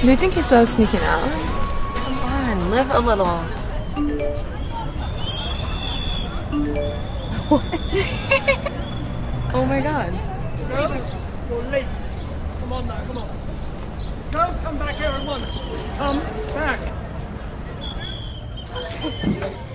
Do you think he saw us sneaking out? Come on, live a little. What? Oh my god. Girls, you're late. Come on now, come on. Girls, come back here at once. Come back.